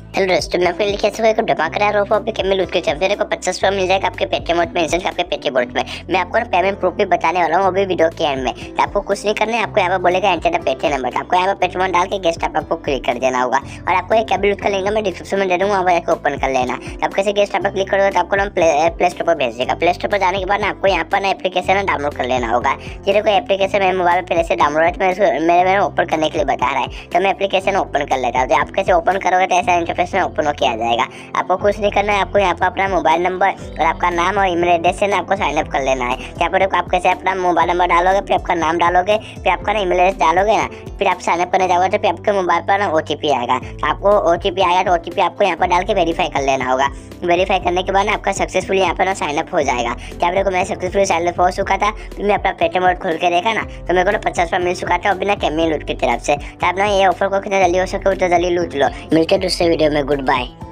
Hello दोस्तों, मैं आपको लिखे से धमाकेदार ऑफर पे कैमल यूज के चलते देखो 50 मिल जाएगा आपके पेटीएम वॉलेट में, इंस्टेंट आपके पेटीएम वॉलेट में। मैं आपको ना पेमेंट प्रूफ भी बताने वाला हूँ अभी वीडियो के एंड में। तो आपको कुछ नहीं करना है, आपको यहाँ पर बोलेगा एंटर द पेटीएम नंबर। आपको यहाँ पर पेटीएम डाल के गेस्ट आपको क्लिक कर देना होगा और आपको एक कैमल यूज का लिंक मैं डिस्क्रिप्शन में दे दूँगा, वहाँ पर ओपन कर लेना। आप कैसे गेस्ट आप क्लिक करोगे तो आपको ना प्ले स्टोर पर भेज देगा। प्ले स्टोर पर जाने के बाद ना आपको यहाँ पर ना एप्लीकेशन डाउनलोड कर लेना होगा। ये देखो एप्लीकेशन मेरे मोबाइल पर पहले से डाउनलोड है, मेरे ओपन करने के लिए बता रहा है, तो मैं एप्लीकेशन ओपन कर लेता हूँ। तो आप कैसे ओपन करोगे तो ऐसा इंटरफेस में ओपन होकर आ जाएगा। आपको कुछ नहीं करना है, आपको यहाँ पर अपना मोबाइल नंबर और आपका नाम और ईमेल एड्रेस से ना आपको साइन अप कर लेना है। यहाँ पर देखो आप कैसे अपना मोबाइल नंबर डालोगे, फिर आपका नाम डालोगे, फिर आपका ना ईमेल एड्रेस डालोगे ना, फिर आप साइन अप करने जाओगे तो फिर आपके मोबाइल पर ना OTP आएगा। आपको OTP आएगा तो OTP आपको यहाँ पर डाल के वेरीफाई कर लेना होगा। वेरीफाई करने के बाद ना आपका सक्सेसफुली यहाँ पर ना साइन अप हो जाएगा। जब देखो मैं सक्सेसफुली साइन अप हो चुका था, फिर मैं अपना पेटीएम वॉलेट खोल के देखा ना तो मेरे को ना 50 रुपये मिल चुका था और बिना कैमल यूज की तरफ से। तो आप ना ये ऑफर को कितना जल्दी हो सके उतना जल्दी लूट लो। मिलते हैं दूसरे वीडियो में, गुड बाय।